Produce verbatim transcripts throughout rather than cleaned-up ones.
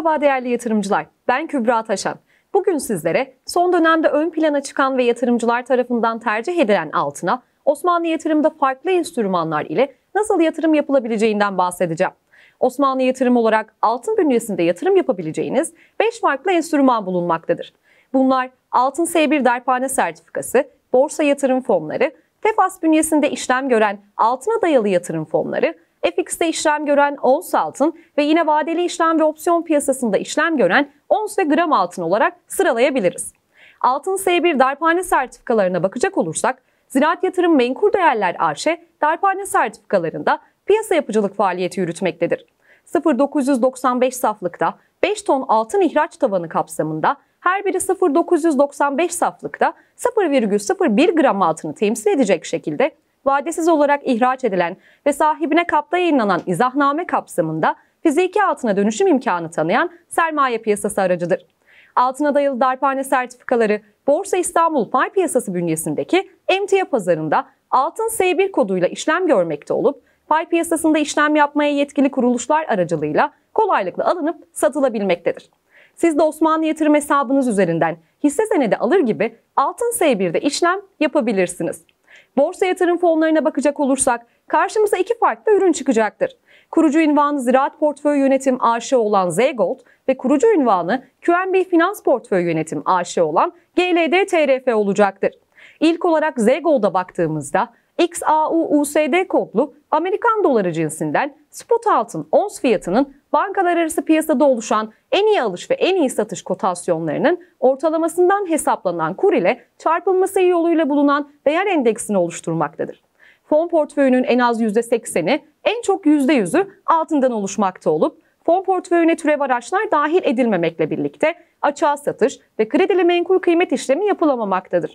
Merhaba değerli yatırımcılar, ben Kübra Taşan. Bugün sizlere son dönemde ön plana çıkan ve yatırımcılar tarafından tercih edilen altına Osmanlı Yatırım'da farklı enstrümanlar ile nasıl yatırım yapılabileceğinden bahsedeceğim. Osmanlı Yatırım olarak altın bünyesinde yatırım yapabileceğiniz beş farklı enstrüman bulunmaktadır. Bunlar altın S bir darphane sertifikası, borsa yatırım fonları, Tefas bünyesinde işlem gören altına dayalı yatırım fonları, F X'te işlem gören ons altın ve yine vadeli işlem ve opsiyon piyasasında işlem gören ons ve gram altın olarak sıralayabiliriz. Altın S bir darphane sertifikalarına bakacak olursak, Ziraat Yatırım Menkul Değerler A Ş, darphane sertifikalarında piyasa yapıcılık faaliyeti yürütmektedir. sıfır dokuz yüz doksan beş saflıkta beş ton altın ihraç tavanı kapsamında her biri sıfır dokuz yüz doksan beş saflıkta sıfır virgül sıfır bir gram altını temsil edecek şekilde vadesiz olarak ihraç edilen ve sahibine kapta yayınlanan izahname kapsamında fiziki altına dönüşüm imkanı tanıyan sermaye piyasası aracıdır. Altına dayalı darphane sertifikaları Borsa İstanbul Pay Piyasası bünyesindeki emtia pazarında altın S bir koduyla işlem görmekte olup pay piyasasında işlem yapmaya yetkili kuruluşlar aracılığıyla kolaylıkla alınıp satılabilmektedir. Siz de Osmanlı Yatırım hesabınız üzerinden hisse senedi alır gibi altın S bir'de işlem yapabilirsiniz. Borsa yatırım fonlarına bakacak olursak karşımıza iki farklı ürün çıkacaktır. Kurucu ünvanı Ziraat Portföy Yönetim A Ş olan Z-Gold ve kurucu ünvanı Q N B Finans Portföy Yönetim A Ş olan G L D T R F olacaktır. İlk olarak Z-Gold'a baktığımızda X A U U S D kodlu Amerikan doları cinsinden spot altın ons fiyatının bankalar arası piyasada oluşan en iyi alış ve en iyi satış kotasyonlarının ortalamasından hesaplanan kur ile çarpılması yoluyla bulunan değer endeksini oluşturmaktadır. Fon portföyünün en az yüzde sekseni, en çok yüzde yüzü altından oluşmakta olup fon portföyüne türev araçlar dahil edilmemekle birlikte açığa satış ve kredili menkul kıymet işlemi yapılamamaktadır.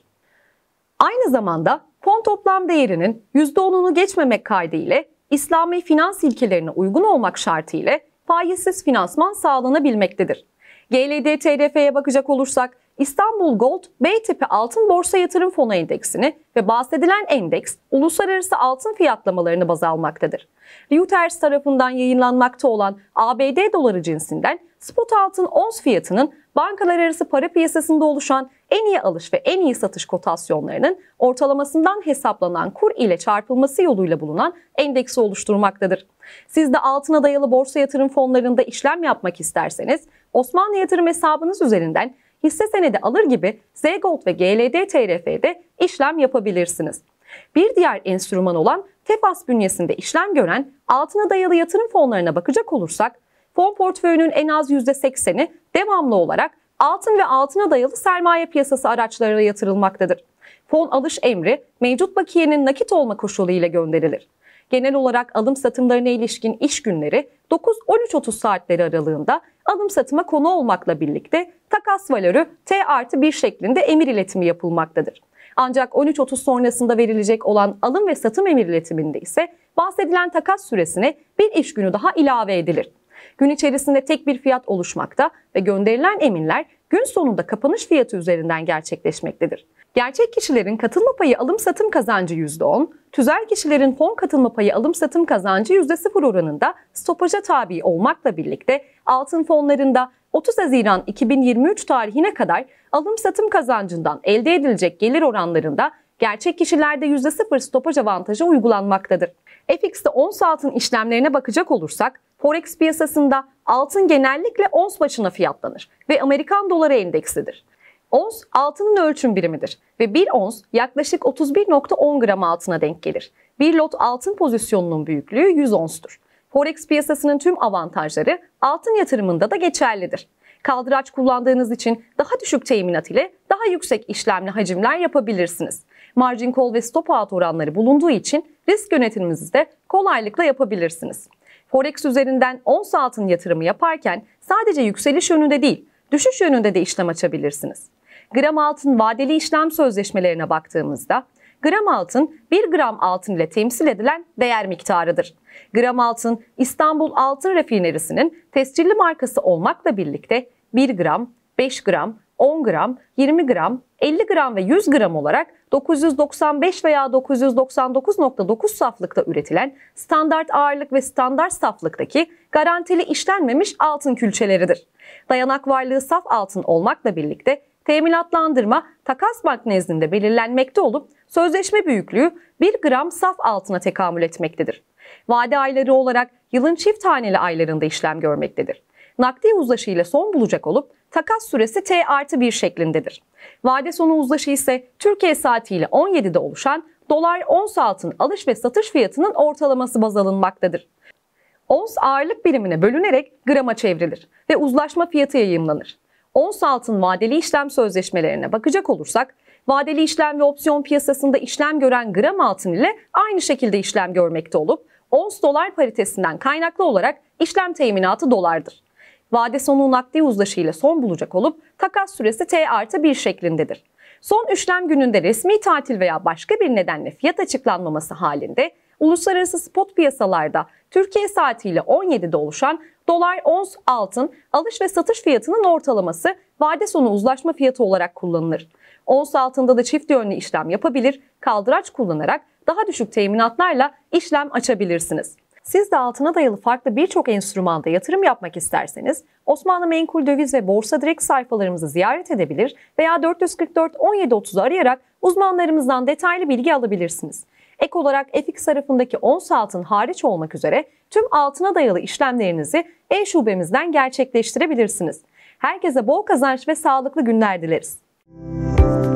Aynı zamanda fon toplam değerinin yüzde onunu geçmemek kaydıyla İslami finans ilkelerine uygun olmak şartıyla faizsiz finansman sağlanabilmektedir. G L D T R F'ye bakacak olursak İstanbul Gold B tipi altın borsa yatırım fonu endeksini ve bahsedilen endeks uluslararası altın fiyatlamalarını baz almaktadır. Reuters tarafından yayınlanmakta olan A B D doları cinsinden spot altın ons fiyatının bankalar arası para piyasasında oluşan en iyi alış ve en iyi satış kotasyonlarının ortalamasından hesaplanan kur ile çarpılması yoluyla bulunan endeksi oluşturmaktadır. Siz de altına dayalı borsa yatırım fonlarında işlem yapmak isterseniz Osmanlı Yatırım hesabınız üzerinden hisse senedi alır gibi Z-Gold ve G L D T R F'de işlem yapabilirsiniz. Bir diğer enstrüman olan Tefas bünyesinde işlem gören altına dayalı yatırım fonlarına bakacak olursak, fon portföyünün en az yüzde sekseni devamlı olarak altın ve altına dayalı sermaye piyasası araçlarına yatırılmaktadır. Fon alış emri mevcut bakiyenin nakit olma koşulu ile gönderilir. Genel olarak alım satımlarına ilişkin iş günleri dokuz on üç otuz saatleri aralığında alım satıma konu olmakla birlikte takas valörü T artı bir şeklinde emir iletimi yapılmaktadır. Ancak on üç otuz sonrasında verilecek olan alım ve satım emir iletiminde ise bahsedilen takas süresine bir iş günü daha ilave edilir. Gün içerisinde tek bir fiyat oluşmakta ve gönderilen emirler gün sonunda kapanış fiyatı üzerinden gerçekleşmektedir. Gerçek kişilerin katılma payı alım satım kazancı yüzde on, tüzel kişilerin fon katılma payı alım satım kazancı yüzde sıfır oranında stopaja tabi olmakla birlikte altın fonlarında otuz Haziran iki bin yirmi üç tarihine kadar alım satım kazancından elde edilecek gelir oranlarında gerçek kişilerde yüzde sıfır stopaj avantajı uygulanmaktadır. F X'te ons altın işlemlerine bakacak olursak, Forex piyasasında altın genellikle ons başına fiyatlanır ve Amerikan doları endeksidir. Ons altının ölçüm birimidir ve bir ons yaklaşık otuz bir nokta on gram altına denk gelir. Bir lot altın pozisyonunun büyüklüğü yüz onstur. Forex piyasasının tüm avantajları altın yatırımında da geçerlidir. Kaldıraç kullandığınız için daha düşük teminat ile daha yüksek işlemli hacimler yapabilirsiniz. Margin call ve stop out oranları bulunduğu için risk yönetiminizi de kolaylıkla yapabilirsiniz. Forex üzerinden ons altın yatırımı yaparken sadece yükseliş yönünde değil, düşüş yönünde de işlem açabilirsiniz. Gram altın vadeli işlem sözleşmelerine baktığımızda, gram altın bir gram altın ile temsil edilen değer miktarıdır. Gram altın İstanbul Altın Rafinerisi'nin tescilli markası olmakla birlikte bir gram, beş gram, on gram, yirmi gram, elli gram ve yüz gram olarak dokuz yüz doksan beş veya dokuz yüz doksan dokuz nokta dokuz saflıkta üretilen standart ağırlık ve standart saflıktaki garantili işlenmemiş altın külçeleridir. Dayanak varlığı saf altın olmakla birlikte teminatlandırma takas bank nezdinde belirlenmekte olup sözleşme büyüklüğü bir gram saf altına tekamül etmektedir. Vade ayları olarak yılın çift taneli aylarında işlem görmektedir. Nakdi uzlaşı ile son bulacak olup takas süresi T artı bir şeklindedir. Vade sonu uzlaşı ise Türkiye saatiyle on yedide oluşan dolar ons altın alış ve satış fiyatının ortalaması baz alınmaktadır. Ons ağırlık birimine bölünerek grama çevrilir ve uzlaşma fiyatı yayımlanır. Ons altın vadeli işlem sözleşmelerine bakacak olursak, vadeli işlem ve opsiyon piyasasında işlem gören gram altın ile aynı şekilde işlem görmekte olup, ons dolar paritesinden kaynaklı olarak işlem teminatı dolardır. Vade sonu nakdi uzlaşı ile son bulacak olup takas süresi T artı bir şeklindedir. Son işlem gününde resmi tatil veya başka bir nedenle fiyat açıklanmaması halinde uluslararası spot piyasalarda Türkiye saatiyle on yedide oluşan dolar ons altın alış ve satış fiyatının ortalaması vade sonu uzlaşma fiyatı olarak kullanılır. Ons altında da çift yönlü işlem yapabilir, kaldıraç kullanarak daha düşük teminatlarla işlem açabilirsiniz. Siz de altına dayalı farklı birçok enstrümanda yatırım yapmak isterseniz Osmanlı Menkul Döviz ve Borsa Direkt sayfalarımızı ziyaret edebilir veya dört yüz kırk dört on yedi otuz'u arayarak uzmanlarımızdan detaylı bilgi alabilirsiniz. Ek olarak F X tarafındaki ons altın hariç olmak üzere tüm altına dayalı işlemlerinizi e-şubemizden gerçekleştirebilirsiniz. Herkese bol kazanç ve sağlıklı günler dileriz.